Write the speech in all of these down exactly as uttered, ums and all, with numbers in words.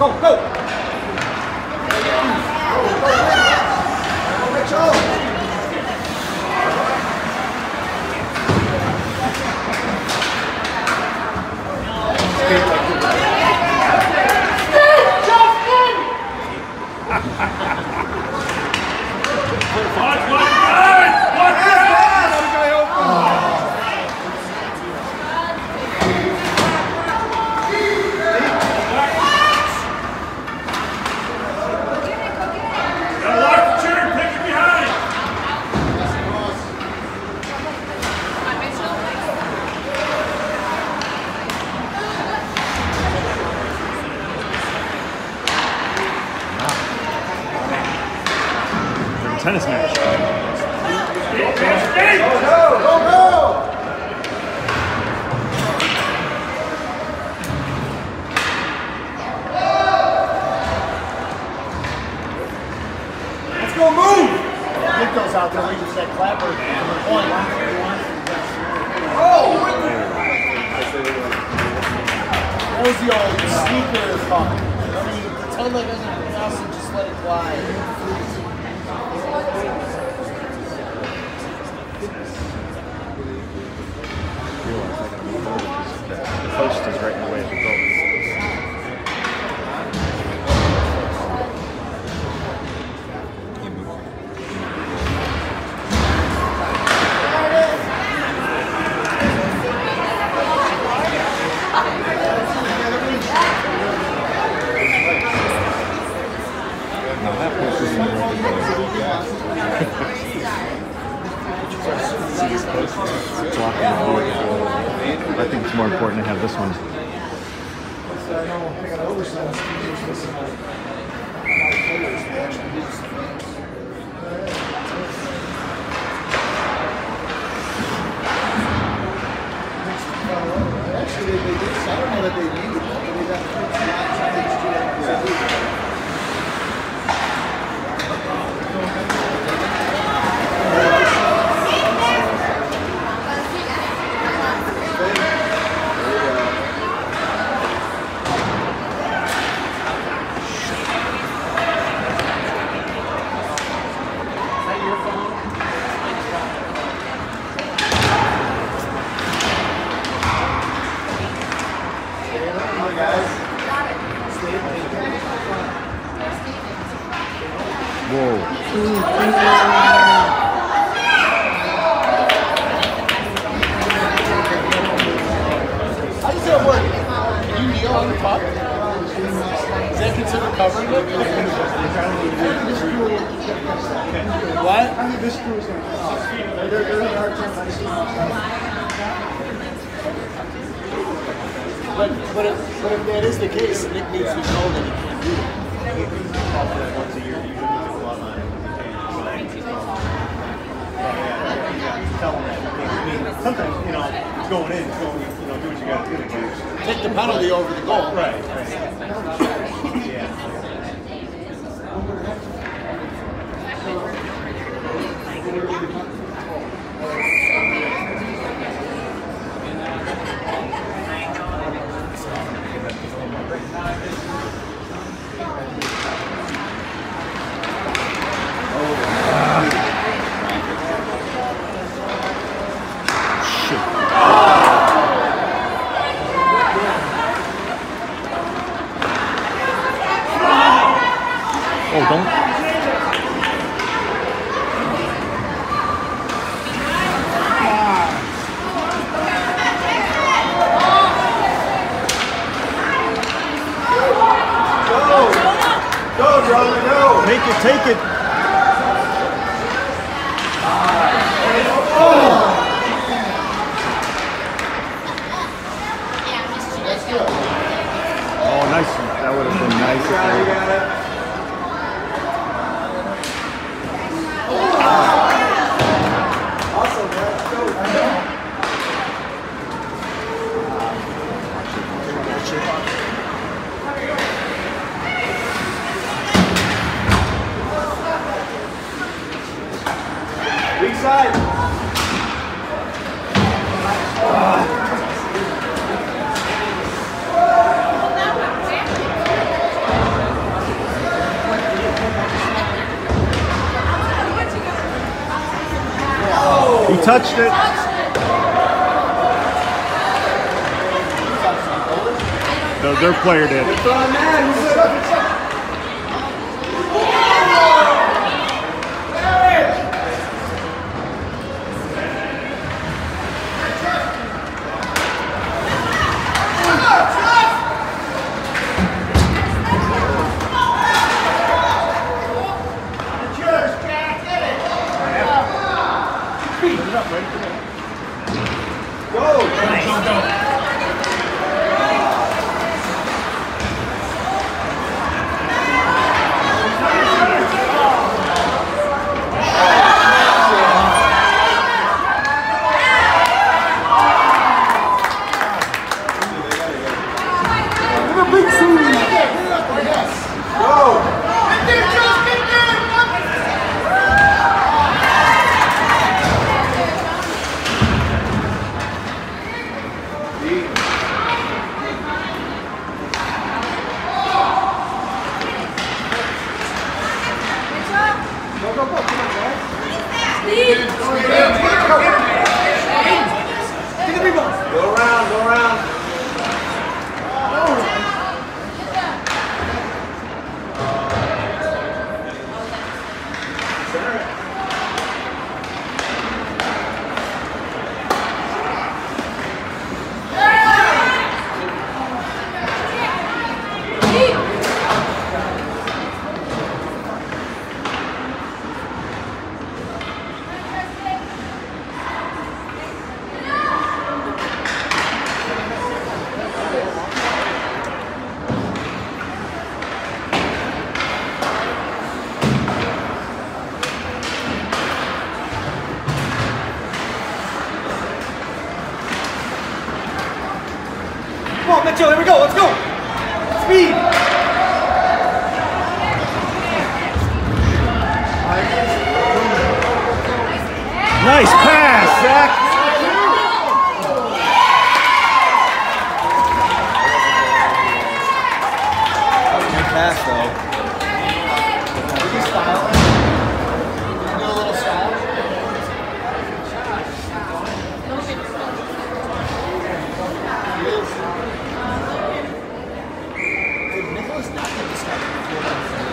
Go, go! Tennis match. Go, go, go, go! Let's go, move! Get those out there. We just said clapper. Point. Oh! That was the old sneaker talk. I mean, pretend like anything else and just let it fly. The post is right in the way of the goal. No, that post is in the way of the I think it's more important to have this one. Actually, they did. I don't know that they need it. They got Whoa. How does that work? You kneel on the top? Is that considered covering it? What? But, but, if, but if that is the case, Nick needs to know that he can't do it. Once a year, you put the glove on it. Tell them that. I mean, sometimes, you know, it's going in, it's going, you know, do what you got to do. Take the penalty over the goal. Right, right. Yeah. Oh, don't. Go, John, go! Make it, take it. Oh, nice. That would have been nice. If Awesome, man. Let's go. touched it. No, their player did. Go around, go around. Come on, Mitchell, here we go, let's go! Speed! Nice pass, Zach. Good pass, though. Did you style it? Do a little style? Did Nicholas not get this guy before that?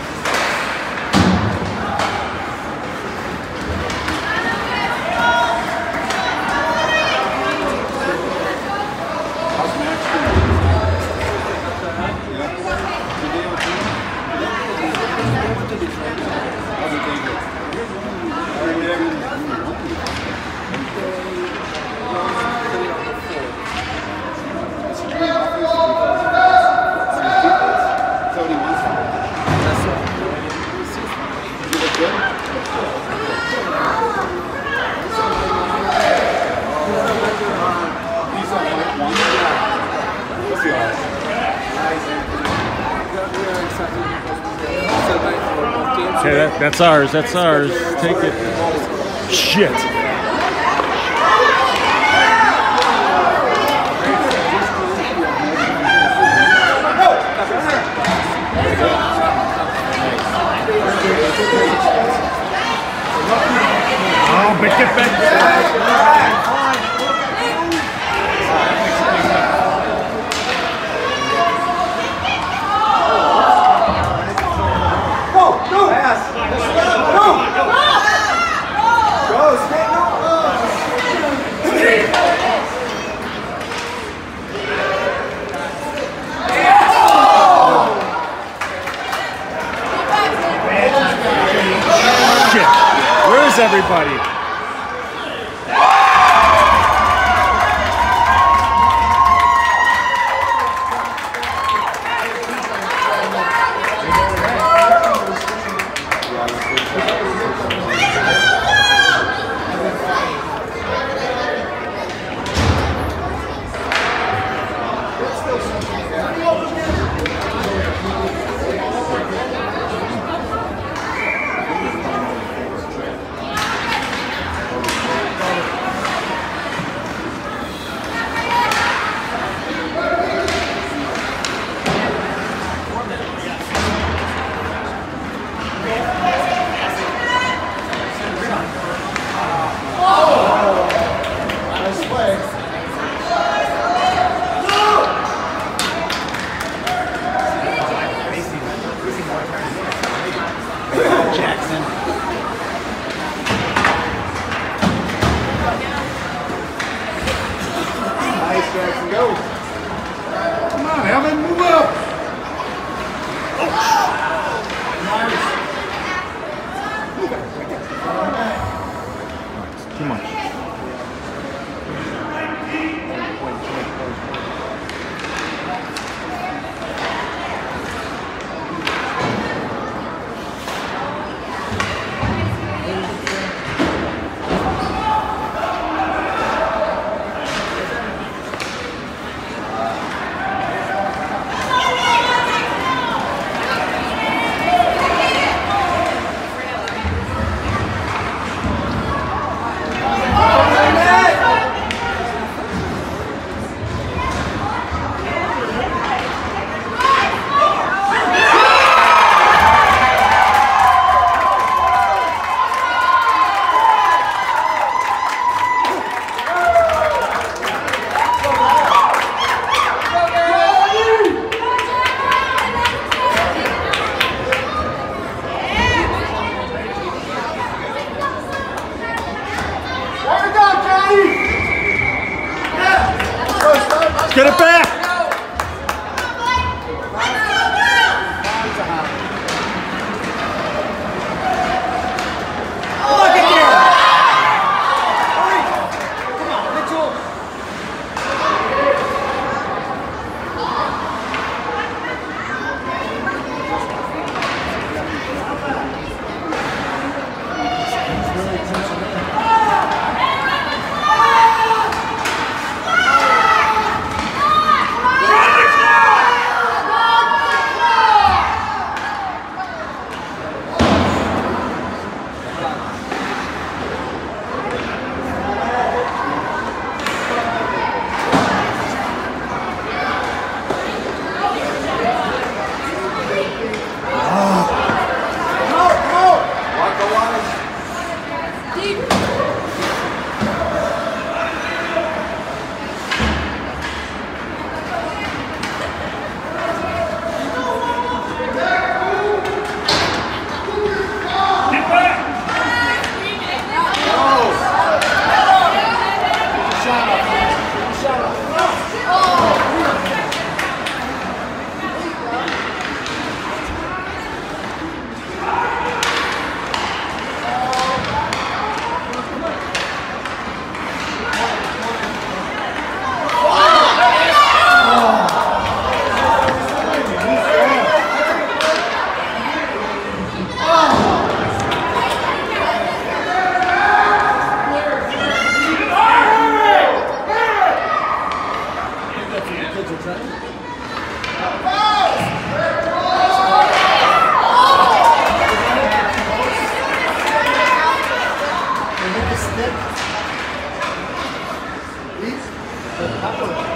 Okay, that, that's ours. That's ours. Take it. Shit. Oh, but get back. Go, go! Pass! Go! Go! Go! Stay, no! Jackson, go. Come on, Alvin, move up. Nice. Too much. Get it back! Please?